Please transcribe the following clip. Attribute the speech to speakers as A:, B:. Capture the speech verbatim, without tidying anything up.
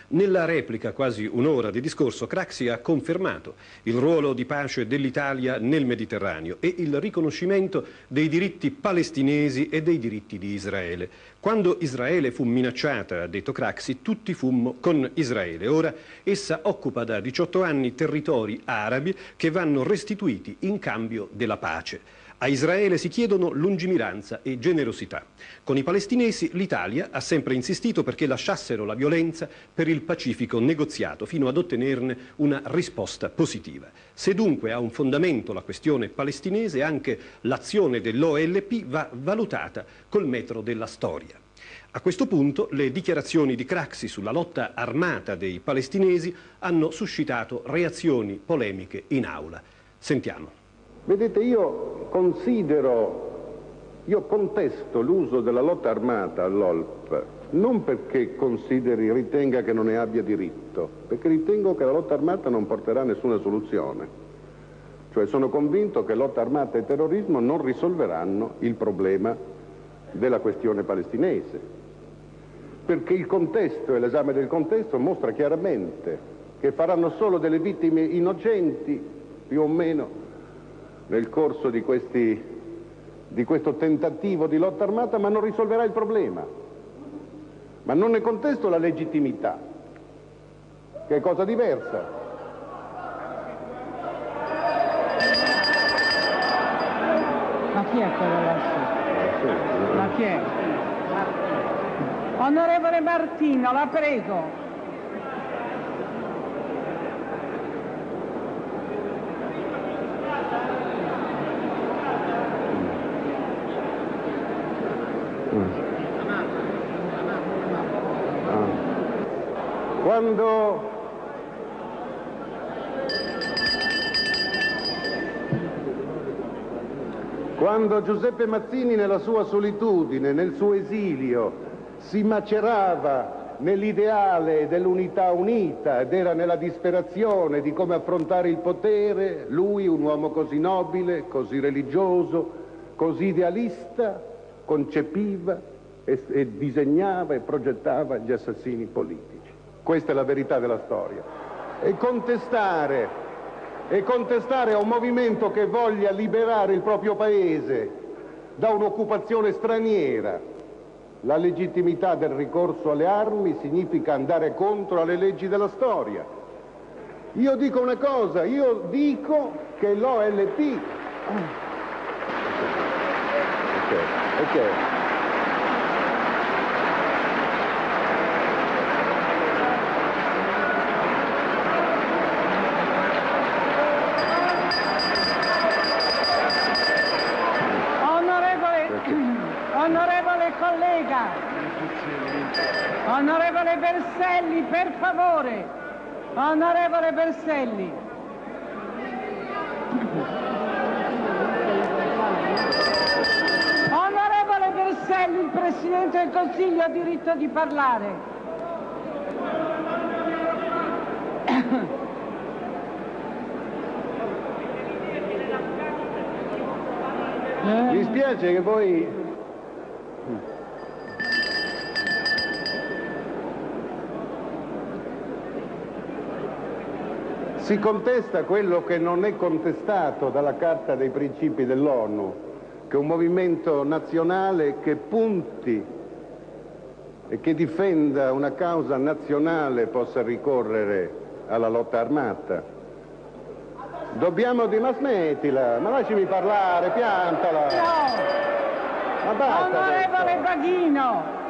A: Nella replica, quasi un'ora di discorso, Craxi ha confermato il ruolo di pace dell'Italia nel Mediterraneo e il riconoscimento dei diritti palestinesi e dei diritti di Israele. Quando Israele fu minacciata, ha detto Craxi, tutti fummo con Israele. Ora essa occupa da diciotto anni territori arabi che vanno restituiti in cambio della pace. A Israele si chiedono lungimiranza e generosità. Con i palestinesi l'Italia ha sempre insistito perché lasciassero la violenza per il pacifico negoziato fino ad ottenerne una risposta positiva. Se dunque ha un fondamento la questione palestinese, anche l'azione dell'O L P va valutata col metro della storia. A questo punto le dichiarazioni di Craxi sulla lotta armata dei palestinesi hanno suscitato reazioni polemiche in aula. Sentiamo.
B: Vedete, io considero, io contesto l'uso della lotta armata all'O L P, non perché consideri, ritenga che non ne abbia diritto, perché ritengo che la lotta armata non porterà a nessuna soluzione. Cioè sono convinto che lotta armata e terrorismo non risolveranno il problema della questione palestinese, perché il contesto e l'esame del contesto mostra chiaramente che faranno solo delle vittime innocenti, più o meno, nel corso di, questi, di questo tentativo di lotta armata, ma non risolverà il problema. Ma non ne contesto la legittimità, che è cosa diversa.
C: Ma chi è quello lassù? Ma chi è? Onorevole Martino, la prego.
B: Quando quando Giuseppe Mazzini nella sua solitudine, nel suo esilio, si macerava nell'ideale dell'unità unita ed era nella disperazione di come affrontare il potere, lui, un uomo così nobile, così religioso, così idealista, concepiva e, e disegnava e progettava gli assassini politici. Questa è la verità della storia. E contestare, e contestare a un movimento che voglia liberare il proprio paese da un'occupazione straniera la legittimità del ricorso alle armi significa andare contro alle leggi della storia. Io dico una cosa, io dico che l'O L P... Ok, ok.
C: Onorevole collega, onorevole Berselli, per favore, onorevole Berselli. Onorevole Berselli, il Presidente del Consiglio ha diritto di parlare.
B: Mi spiace che voi... Si contesta quello che non è contestato dalla Carta dei Principi dell'ONU, che è un movimento nazionale che punti e che difenda una causa nazionale possa ricorrere alla lotta armata. Dobbiamo di... Ma smettila, ma lasciami parlare, piantala.
C: No.
B: Ma basta.
C: Onorevole Baghino.